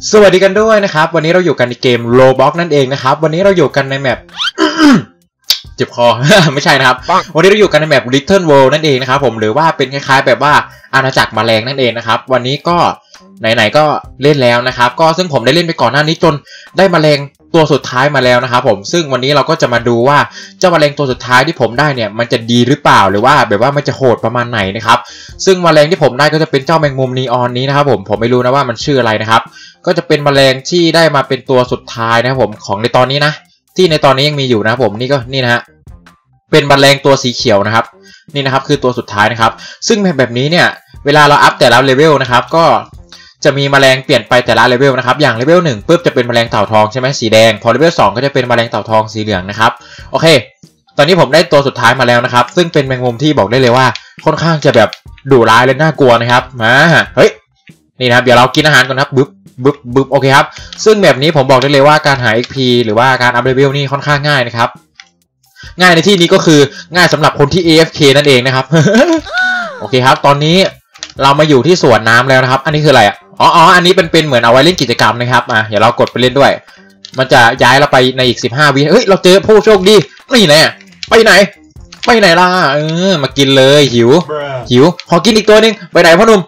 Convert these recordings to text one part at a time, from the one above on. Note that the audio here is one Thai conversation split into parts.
สวัสดีกันด้วยนะครับวันนี้เราอยู่กันในเกม Roblox นั่นเองนะครับวันนี้เราอยู่กันในแมป เจ็บคอ ไม่ใช่นะครับวันนี้เราอยู่กันในแมป Little World นั่นเองนะครับผมหรือว่าเป็นคล้ายๆแบบว่าอาณาจักรแมลงนั่นเองนะครับวันนี้ก็ไหนๆก็เล่นแล้วนะครับก็ซึ่งผมได้เล่นไปก่อนหน้านี้จนได้แมลงตัวสุดท้ายมาแล้วนะครับผมซึ่งวันนี้เราก็จะมาดูว่าเจ้าแมลงตัวสุดท้ายที่ผมได้เนี่ยมันจะดีหรือเปล่าหรือว่าแบบว่ามันจะโหดประมาณไหนนะครับซึ่งแมลงที่ผมได้ก็จะเป็นเจ้าแมงมุมนีออนนี้นะครับผมไม่รู้นะว่ามันชื่ออะไรนะครับก็จะเป็นแมลงที่ได้มาเป็นตัวสุดท้ายนะครับผมของในตอนนี้นะที่ในตอนนี้ยังมีอยู่นะครับผมนี่นะฮะเป็นแมลงตัวสีเขียวนะครับนี่นะครับคือตัวสุดท้ายนะครับซึ่งแบบนี้เนี่ยเวลาเราอัพแต่ละเลเวลนะครับก็จะมีแมลงเปลี่ยนไปแต่ละเลเวลนะครับอย่างเลเวล1ปุ๊บจะเป็นแมลงเต่าทองใช่ไหมสีแดงพอเลเวล2ก็จะเป็นแมลงเต่าทองสีเหลืองนะครับโอเคตอนนี้ผมได้ตัวสุดท้ายมาแล้วนะครับซึ่งเป็นแมงมุมที่บอกได้เลยว่าค่อนข้างจะแบบดุร้ายและน่ากลัวนะครับมาเฮ้ยนี่นะครับเดี๋ยวเรากินอาหารก่อนครับบึ๊บโอเคครับซึ่งแบบนี้ผมบอกได้เลยว่าการหา XP หรือว่าการอัพเลเวลนี่ค่อนข้างง่ายนะครับง่ายในที่นี้ก็คือง่ายสำหรับคนที่ AFK นั่นเองนะครับ โอเคครับตอนนี้เรามาอยู่ที่สวนน้ำแล้วนะครับอันนี้คืออะไรอ๋ออันนี้เป็นเหมือนเอาไว้เล่นกิจกรรมนะครับเดี๋ยวเรากดไปเล่นด้วยมันจะย้ายเราไปในอีก15 วิเฮ้ยเราเจอผู้โชคดีนี่แน่ไปไหนล่ะมากินเลยหิวขอกินอีกตัวนึงไปไหนพ่อหนุ่ม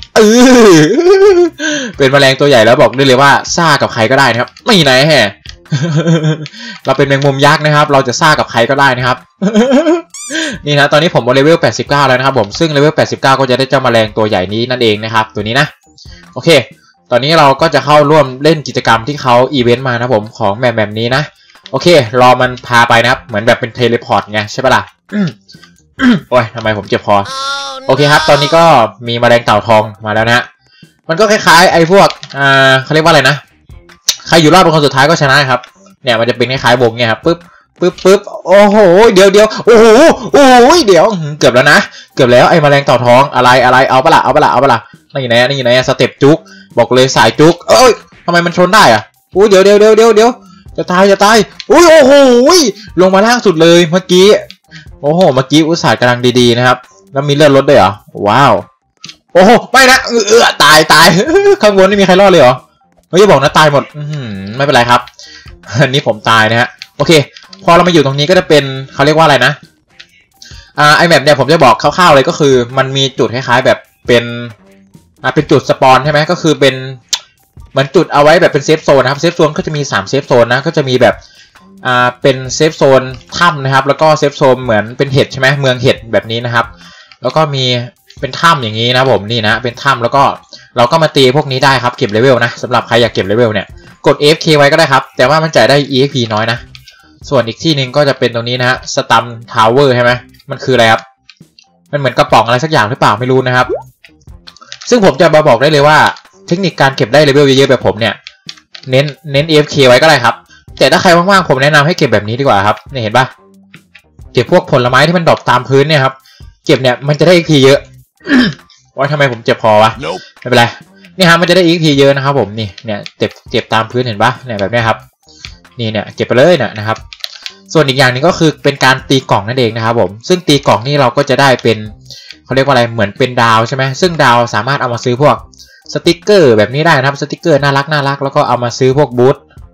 เป็นแมลงตัวใหญ่แล้วบอกได้เลยว่าซ่ากับใครก็ได้นะครับไม่ไหนแฮะ เราเป็นแมงมุมยักษ์นะครับเราจะซ่ากับใครก็ได้นะครับ นี่นะตอนนี้ผมเลเวล89แล้วนะครับผมซึ่งเลเวล89ก็จะได้เจ้าแมลงตัวใหญ่นี้นั่นเองนะครับตัวนี้นะโอเคตอนนี้เราก็จะเข้าร่วมเล่นกิจกรรมที่เขาอีเวนต์มานะผมของแบบนี้นะโอเครอมันพาไปนะครับเหมือนแบบเป็นเทเลพอร์ตไงใช่ปะล่ะ โอ้ยทำไมผมเจ็บคอโอเคครับตอนนี้ก็มีแมลงเต่าทองมาแล้วนะฮะมันก็คล้ายๆไอ้พวกเขาเรียกว่าอะไรนะใครอยู่รอดเป็นคนสุดท้ายก็ชนะครับเนี่ยมันจะเป็นคล้ายๆวงเนี่ยครับปึ๊บโอ้โหเดี๋ยวโอ้โหเดี๋ยวเกือบแล้วนะเกือบแล้วไอ้แมลงเต่าทองอะไรเอาปะล่ะนี่ไหนสเต็ปจุกบอกเลยสายจุกเอ้ยทำไมมันชนได้อ่ะอุ้ยเดี๋ยวจะตายอุ้ยโอ้โหลงมาล่างสุดเลยเมื่อกี้โอ้โหเมื่อกี้อุตส่าห์กำลังดีๆนะครับแล้วมีเลือดลดด้วยเหรอว้าวโอ้โหไม่นะตาย ข้างบนไม่มีใครรอดเลยเหรอไม่จะบอกนะตายหมดไม่เป็นไรครับอันนี้ผมตายนะฮะโอเคพอเรามาอยู่ตรงนี้ก็จะเป็นเขาเรียกว่าอะไรนะไอแมปเนี่ยผมจะบอกคร่าวๆเลยก็คือมันมีจุดคล้ายๆแบบเป็นจุดสปอนใช่ไหมก็คือเป็นเหมือนจุดเอาไว้แบบเป็นเซฟโซนนะครับเซฟโซนก็จะมี3เซฟโซนนะก็จะมีแบบเป็นเซฟโซนถ้ำนะครับแล้วก็เซฟโซนเหมือนเป็นเห็ดใช่ไหมเมืองเห็ดแบบนี้นะครับแล้วก็มีเป็นถ้ำอย่างนี้นะผมนี่นะเป็นถ้ำแล้วก็เราก็มาตีพวกนี้ได้ครับเก็บเลเวลนะสำหรับใครอยากเก็บเลเวลเนี่ยกด AFK ไว้ก็ได้ครับแต่ว่ามันจ่ายได้ EXP น้อยนะส่วนอีกที่หนึ่งก็จะเป็นตรงนี้นะฮะสตัมทาวเวอร์ใช่ไหมมันคืออะไรครับมันเหมือนกระป๋องอะไรสักอย่างหรือเปล่าไม่รู้นะครับซึ่งผมจะมาบอกได้เลยว่าเทคนิคการเก็บได้เลเวลเยอะๆแบบผมเนี่ยเน้น AFK ไว้ก็ได้ครับแต่ถ้าใครว่างๆผมแนะนำให้เก็บแบบนี้ดีกว่าครับนี่เห็นปะเก็บพวกผลไม้ที่มันดรอปตามพื้นเนี่ยครับเก็บเนี่ยมันจะได้ XP เยอะ ว่าทำไมผมเจ็บคอวะ ไม่เป็นไรนี่ฮะมันจะได้ XP เยอะนะครับผมนี่เนี่ยเจ็บตามพื้นเห็นปะเนี่ยแบบนี้ครับนี่เนี่ยเก็บไปเลยนะครับส่วนอีกอย่างนึงก็คือเป็นการตีกล่องนั่นเองนะครับผมซึ่งตีกล่องนี่เราก็จะได้เป็นเขาเรียกว่าอะไรเหมือนเป็นดาวใช่ไหมซึ่งดาวสามารถเอามาซื้อพวกสติกเกอร์แบบนี้ได้นะครับสติกเกอร์น่ารักแล้วก็เอามาซื้อพวกบูท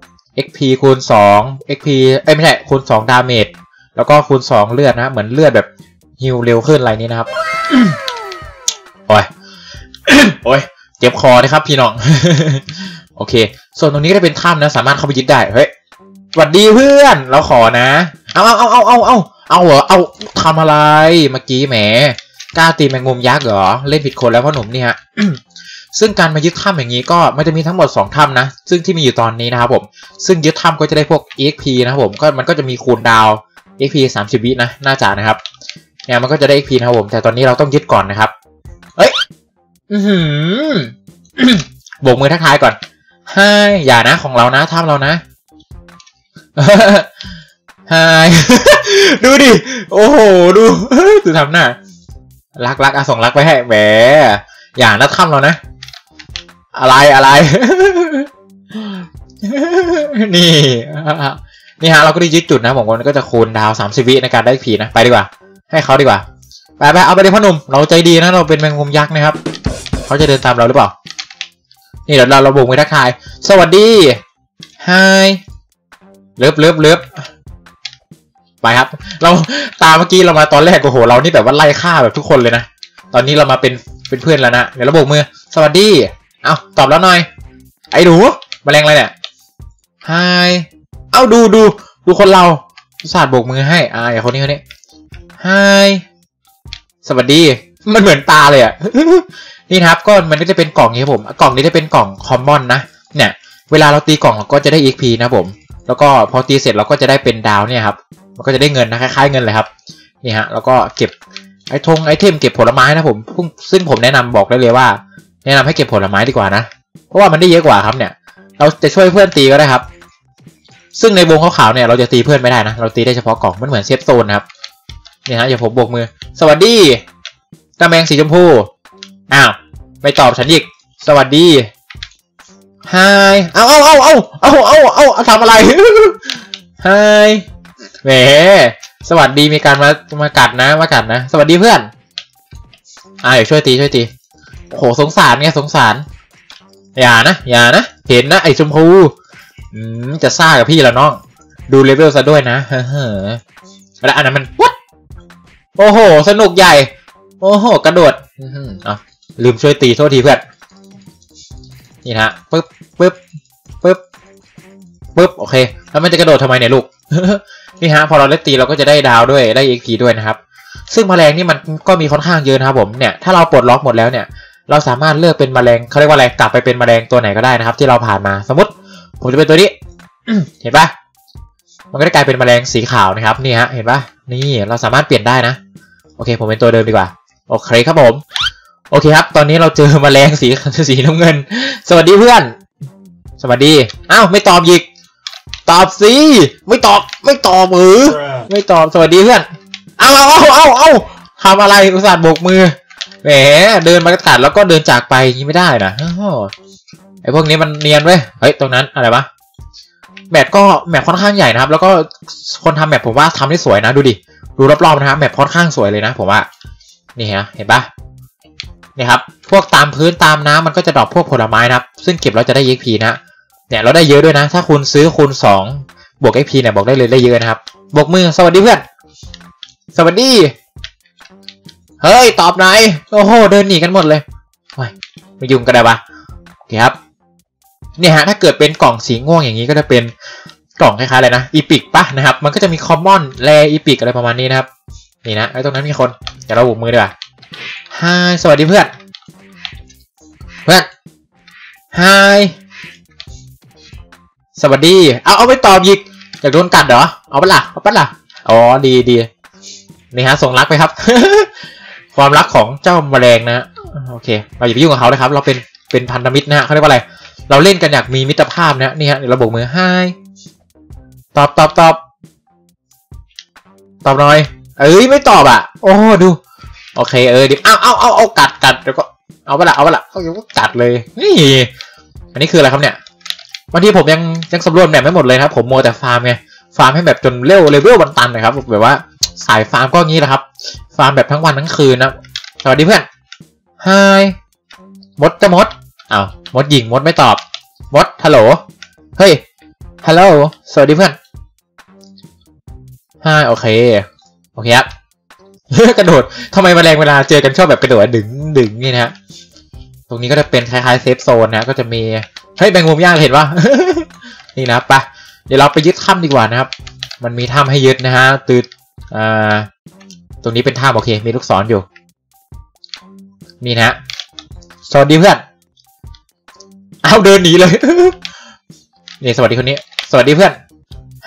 XP คูณ2 XP ไม่ใช่คูณ2ดาเมจแล้วก็คูณ2เลือดนะเหมือนเลือดแบบฮิลเร็วขึ้นอะไรนี้นะครับ โอ้ยเจ็บคอนะครับพี่น้อง โอเคส่วนตรงนี้ก็เป็นถ้ำนะสามารถเข้าไปยึดได้เฮ้ยสวัสดีเพื่อนเราขอนะเอาเหรอเอาทำอะไรเมื่อกี้แหมกล้าตีแมงมุมยักษ์เหรอเล่นผิดคนแล้วพ่อหนุ่มนี่ฮะ ซึ่งการมายึดถ้ำอย่างนี้ก็มันจะมีทั้งหมด2ถ้ำนะซึ่งที่มีอยู่ตอนนี้นะครับผมซึ่งยึดถ้ำก็จะได้พวก EXP นะครับผมก็มันก็จะมีคูณดาว EXP 30 วินะน่าจะนะครับเนี่ยมันก็จะได้ XP นะครับผมแต่ตอนนี้เราต้องยึดก่อนนะครับเอ้ยโบกมือทักทายก่อนให้อย่านะของเรานะถ้ำเรานะไฮ ดูดิโอ้โหดูทำหน้ารักส่งรักไปให้แหมอย่านะถ้ำเรานะอะไร นี่ฮะเราก็ได้ยึดจุดนะผมก็จะคูณดาว30 วิในการได้ XP นะไปดีกว่าให้เขาดีกว่าไปเอาไปเลยพ่อหนุ่มเราใจดีนะเราเป็นแมงมุมยักษ์นะครับเขาจะเดินตามเราหรือเปล่านี่เดี๋ยวเราบุกไปทักทายสวัสดีไฮเลิฟไปครับเราตามเมื่อกี้เรามาตอนแรกโอ้โหเรานี่แบบว่าไล่ฆ่าแบบทุกคนเลยนะตอนนี้เรามาเป็นเพื่อนแล้วนะเดี๋ยวเราโบกมือสวัสดีเอาตอบแล้วหน่อยไอ้หนูแมลงอะไรเนี่ยไฮเอาดูคนเราศาสตร์โบกมือให้อย่างคนนี้ไฮสวัสดีมันเหมือนตาเลยอ่ะ นี่นะครับก็มันก็จะเป็นกล่องนี้ผมกล่องนี้จะเป็นกล่องคอมมอนนะเนี่ยเวลาเราตีกล่องเราก็จะได้ XP นะผมแล้วก็พอตีเสร็จเราก็จะได้เป็นดาวเนี่ยครับมันก็จะได้เงินนะคล้ายๆเงินเลยครับนี่ฮะแล้วก็เก็บไอเทมเก็บผลไม้นะผมซึ่งผมแนะนำบอกได้เลยว่าแนะนำให้เก็บผลไม้ดีกว่านะเพราะว่ามันได้เยอะกว่าครับเนี่ยเราจะช่วยเพื่อนตีก็ได้ครับซึ่งในวงขาวๆเนี่ยเราจะตีเพื่อนไม่ได้นะเราตีได้เฉพาะกล่องมันเหมือนเซฟโซนนะครับนี่ฮะอย่าผมโบกมือสวัสดีตาแมงสีชมพูอ้าวไม่ตอบฉันอีกสวัสดีไฮเอาทำอะไรไฮแหมสวัสดีมีการมากัดนะสวัสดีเพื่อนเดี๋ยวช่วยตีโอ้โหสงสารไงสงสารอย่านะเห็นนะไอ้ชมพูจะซ่ากับพี่แล้วน้องดูเลเวลซะด้วยนะแล้วอันนั้นมันวัดโอ้โหสนุกใหญ่โอ้โหกระโดดลืมช่วยตีโทษทีเพื่อนนี่นะปึ๊บโอเคแล้วมันจะกระโดดทำไมเนี่ยลูก นี่ฮะพอเราเล่นตีเราก็จะได้ดาวด้วยได้ XP ด้วยนะครับซึ่งแมลงนี่มันก็มีค่อนข้างเยอะนะครับผมเนี่ยถ้าเราปลดล็อกหมดแล้วเนี่ยเราสามารถเลือกเป็นแมลงเขาเรียกว่าอะไรกลับไปเป็นแมลงตัวไหนก็ได้นะครับที่เราผ่านมาสมมติผมจะเป็นตัวนี้ เห็นปะมันก็ได้กลายเป็นแมลงสีขาวนะครับนี่ฮะเห็นปะนี่เราสามารถเปลี่ยนได้นะโอเคผมเป็นตัวเดิมดีกว่าโอเคครับผมโอเคครับตอนนี้เราเจอแมลงสีน้ำเงินสวัสดีเพื่อนสวัสดีอ้าวไม่ตอบอีกตอบสิไม่ตอบไม่ตอบสวัสดีเพื่อนเอาทำอะไรอุตส่าห์โบกมือแหมเดินมากระตัดแล้วก็เดินจากไปอย่างนี้ไม่ได้นะไอพวกนี้มันเนียนเว้ยเฮ้ยตรงนั้นอะไรวะแมปค่อนข้างใหญ่นะครับแล้วก็คนทำแมปผมว่าทำได้สวยนะดูรอบๆนะครับแมปค่อนข้างสวยเลยนะผมว่านี่ฮะเห็นปะนี่ครับพวกตามพื้นตามน้ำมันก็จะดรอปพวกผลไม้นะครับซึ่งเก็บแล้วจะได้ XP นะเนี่ยเราได้เยอะด้วยนะถ้าคุณซื้อคูณ2บวก XP เนี่ยบอกได้เลยได้เยอะนะครับบวกมือสวัสดีเพื่อนสวัสดีเฮ้ยตอบไหนโอ้โหเดินหนีกันหมดเลยไม่ยุ่งก็ได้ปะโอเคครับเนี่ยฮะถ้าเกิดเป็นกล่องสีม่วงอย่างนี้ก็จะเป็นกล่องคล้ายๆอะไรนะอีพิกปะนะครับมันก็จะมีคอมมอนแรอีพิกอะไรประมาณนี้นะครับนี่นะไอ้ตรงนั้นมีคนเดี๋ยวเราบุกมือดีกว่าไฮสวัสดีเพื่อนไฮสวัสดีเอาไปตอบอีกอยากโดนกัดเหรอเอาปะล่ะอ๋อดีนี่ฮะส่งรักไปครับ ความรักของเจ้าแมลงนะโอเคเราอย่าไปยุ่งกับเขาเลยครับเราเป็นพันธมิตรนะฮะเขาเรียกว่าอะไรเราเล่นกันอยากมีมิตรภาพนะนี่ฮะเดี๋ยวเราโบกมือไฮตอบหน่อยไม่ตอบอ่ะโอ้ดูโอเคดิเอากัดแล้วก็เอาปะล่ะเอากัดเลยนี่อันนี้คืออะไรครับเนี่ยบางทีผมยังสำรวจแบบไม่หมดเลยครับผมโมแต่ฟาร์มไงฟาร์มให้แบบจนเลเวลบันตันนะครับแบบว่าสายฟาร์มก็งี้แหละครับฟาร์มแบบทั้งวันทั้งคืนนะสวัสดีเพื่อนไฮมดมดหญิงมดไม่ตอบมดฮัลโหลเฮ้ยฮัลโหลสวัสดีเพื่อนไฮโอเคครับ กระโดดทำไมแมลงเวลาเจอกันชอบแบบกระโดดดึงนี่นะฮะตรงนี้ก็จะเป็นคล้ายๆเซฟโซนนะก็จะมีเฮ้ยแมงมุมย่างเห็นปะ นี่นะไปเดี๋ยวเราไปยึดถ้ำดีกว่านะครับมันมีถ้ำให้ยึดนะฮะตรงนี้เป็นถ้ำโอเคมีลูกศรอยู่นี่นะสวัสดีเพื่อนเอาเดินหนีเลย นี่สวัสดีคนนี้สวัสดีเพื่อนไฮ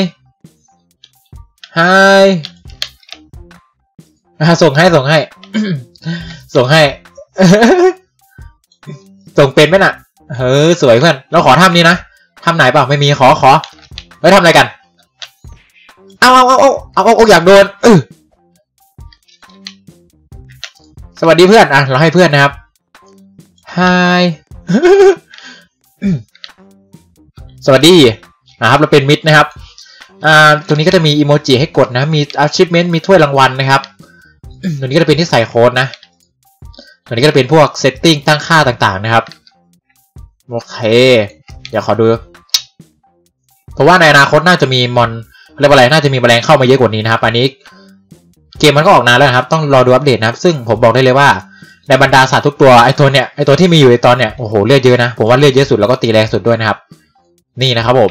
ส่งให้ ส่งเป็นไหมน่ะสวยเพื่อนเราขอทำนี้นะทำไหนเปล่าไม่มีขอไว้ทำอะไรกันเอาอยากโดนสวัสดีเพื่อนเราให้เพื่อนนะครับไฮ สวัสดีนะครับเราเป็นมิตรนะครับตรงนี้ก็จะมีอีโมจิให้กดนะมี achievement มีถ้วยรางวัลนะครับตรงนี้ก็จะเป็นที่ใส่โค้ดนะตรงนี้ก็จะเป็นพวก setting ตั้งค่าต่างๆนะครับโอเคเดี๋ยวขอดูเพราะว่าในอนาคตน่าจะมีมอนเรียกว่าอะไรน่าจะมีแมลงเข้ามาเยอะกว่านี้นะครับอันนี้เกมมันก็ออกนานแล้วนะครับต้องรอดูอัปเดตนะครับซึ่งผมบอกได้เลยว่าในบรรดาสัตว์ทุกตัวไอตัวที่มีอยู่ในตอนเนี้ยโอ้โหเลือดเยอะนะผมว่าเลือดเยอะสุดแล้วก็ตีแรงสุดด้วยนะครับนี่นะครับผม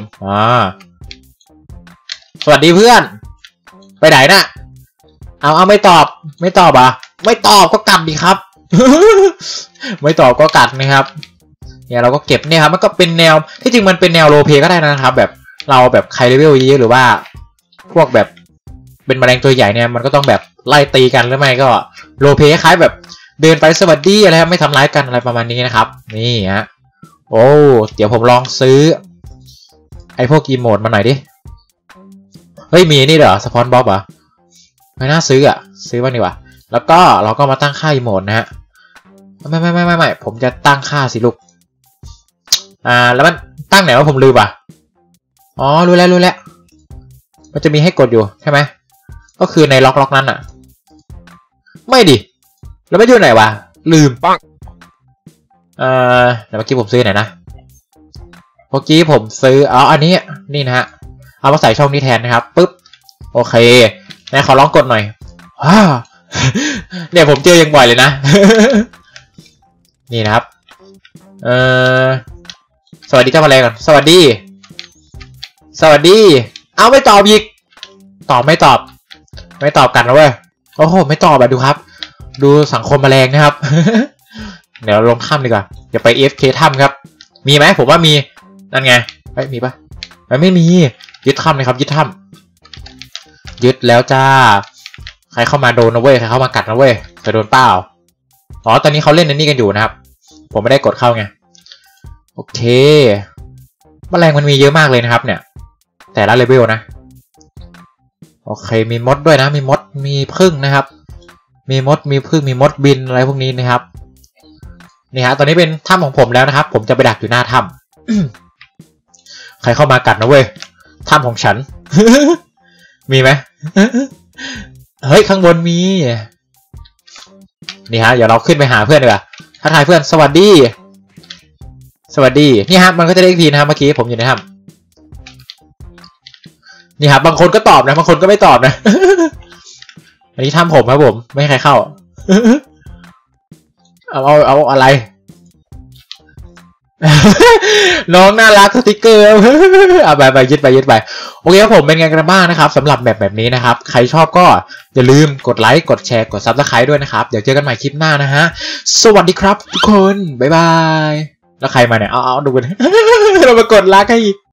สวัสดีเพื่อนไปไหนน่ะเอาไม่ตอบอ่ะไม่ตอบก็กัดดิครับ ไม่ตอบก็กัดนะครับเนี่ยเราก็เก็บเนี่ยครับมันก็เป็นแนวที่จริงมันเป็นแนวโรลเพลย์ก็ได้นะครับแบบเราแบบใครเลเวลเยอะหรือว่าพวกแบบเป็นแมลงตัวใหญ่เนี่ยมันก็ต้องแบบไล่ตีกันหรือไม่ก็โรลเพลย์คล้ายแบบเดินไปสวัสดีอะไรครับไม่ทำร้ายกันอะไรประมาณนี้นะครับนี่ฮะโอ้เดี๋ยวผมลองซื้อไอพวกอีโมดมาหน่อยดิเฮ้ยมีนี่เหรอสปอนบ๊อบเหรอไม่น่าซื้ออะซื้อมาดีกว่าแล้วก็เราก็มาตั้งค่าอีโมดนะฮะไม่ผมจะตั้งค่าสิลูกแล้วมันตั้งไหนว่าผมลืมอ่ะอ๋อรู้แล้วมันจะมีให้กดอยู่ใช่ไหมก็คือในล็อกนั้นอ่ะไม่ดิแล้วไม่อยู่ไหนวะลืมปังเดี๋ยวเมื่อกี้ผมซื้อไหนนะเมื่อกี้ผมซื้ออันนี้นี่นะฮะเอามาใส่ช่องนี้แทนนะครับปึ๊บโอเคไหนขอลองกดหน่อยเนี่ยผมเจอยังบ่อยเลยนะ นี่นะครับสวัสดีเจ้าแมลงก่อนสวัสดีเอาไม่ตอบอีกไม่ตอบกันนะเว้ยโอ้โหไม่ตอบดูครับดูสังคมแมลงนะครับ เดี๋ยวลงถ้ำดีกว่าอย่าไป AFK ถ้ำครับมีไหมผมว่ามีนั่นไงมีปะไม่มียึดถ้ำเลยครับยึดถ้ำยึดแล้วจ้าใครเข้ามาโดนนะเว้ยใครเข้ามากัดนะเว้ยจะโดนเปล่าตอนนี้เขาเล่นในนี่กันอยู่นะครับผมไม่ได้กดเข้าไงโอเคแมลงมันมีเยอะมากเลยนะครับเนี่ยแต่ละเลเวลนะโอเคมีมดด้วยนะมีมดมีผึ้งนะครับมีมดมีผึ้งมีมดบินอะไรพวกนี้นะครับนี่ฮะตอนนี้เป็นถ้ำของผมแล้วนะครับผมจะไปดักอยู่หน้าถ้ำ ใครเข้ามากัดนะเว้ยถ้ำของฉัน มีไหม เฮ้ยข้างบนมีนี่ฮะเดี๋ยวเราขึ้นไปหาเพื่อนดีกว่าทักทายเพื่อนสวัสดีนี่ฮะมันก็จะได้ทีนะครับเมื่อกี้ผมอยู่ในถ้ำนี่ครับบางคนก็ตอบนะบางคนก็ไม่ตอบนะ อันนี้ถ้ำผมครับผมไม่ให้ใครเข้า เอาอะไร น้องน่ารักสติกเกอร์ เอาไปยึดไปโอเคครับผมเป็นไงกันบ้างนะครับสำหรับแบบนี้นะครับใครชอบก็อย่าลืมกดไลค์กดแชร์กด Subscribe ด้วยนะครับเดี๋ยวเจอกันใหม่คลิปหน้านะฮะสวัสดีครับทุกคนบ๊ายบายแล้วใครมาเนี่ยเอาดูกัน เรามากดไลค์ให้อีก